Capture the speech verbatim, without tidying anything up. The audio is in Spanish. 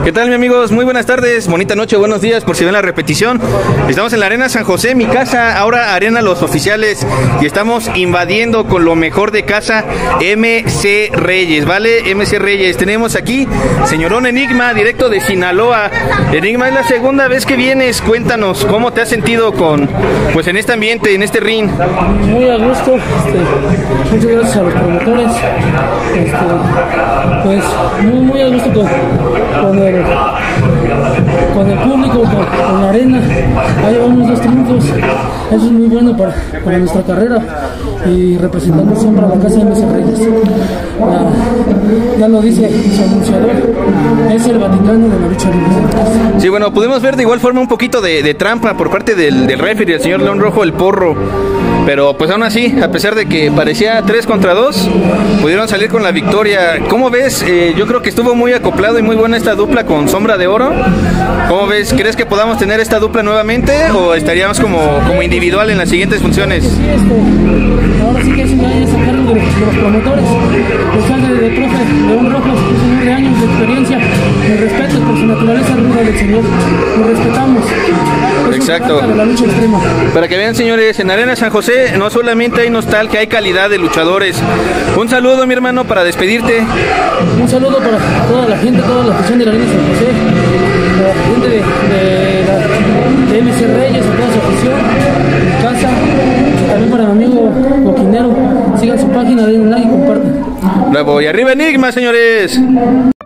¿Qué tal, mi amigos? Muy buenas tardes, bonita noche, buenos días, por si ven la repetición. Estamos en la Arena San José, mi casa, ahora Arena Los Oficiales, y estamos invadiendo con lo mejor de casa, M C Reyes, ¿vale? M C Reyes, tenemos aquí, señorón Enigma, directo de Sinaloa. Enigma, es la segunda vez que vienes, cuéntanos, ¿cómo te has sentido con, pues en este ambiente, en este ring? Muy a gusto, este, muchas gracias a los promotores, este, pues muy, muy a gusto con, con, el, con el público, con, con la arena. Ahí llevamos dos triunfos, eso es muy bueno para, para nuestra carrera, y representando siempre a la casa de M C Reyes. Ya, ya lo dice su anunciador, es el Vaticano de la lucha libre. Sí, bueno, pudimos ver de igual forma un poquito de, de trampa por parte del, del referee, el señor León Rojo, el Porro. Pero pues aún así, a pesar de que parecía tres contra dos, pudieron salir con la victoria. ¿Cómo ves? Eh, yo creo que estuvo muy acoplado y muy buena esta dupla con Sombra de Oro. ¿Cómo ves? ¿Crees que podamos tener esta dupla nuevamente o estaríamos como, como individual en las siguientes funciones? Sí, esto, ahora sí que es un año sacarlo de, de los promotores, después de, de profe León Rojo, un señor de años de experiencia. Mi respeto por su naturaleza ruda del señor, lo respetamos. Es Exacto. De la lucha extrema. Para que vean, señores, en Arena San José no solamente hay nostalgia, hay calidad de luchadores. Un saludo, mi hermano, para despedirte. Un saludo para toda la gente, toda la afición de la Arena San José, la gente de, de, la, de M C Reyes, a toda su afición, mi casa, también para mi amigo Coquinero. Sigan su página, den un like y compartan. Bravo, y arriba Enigma, señores.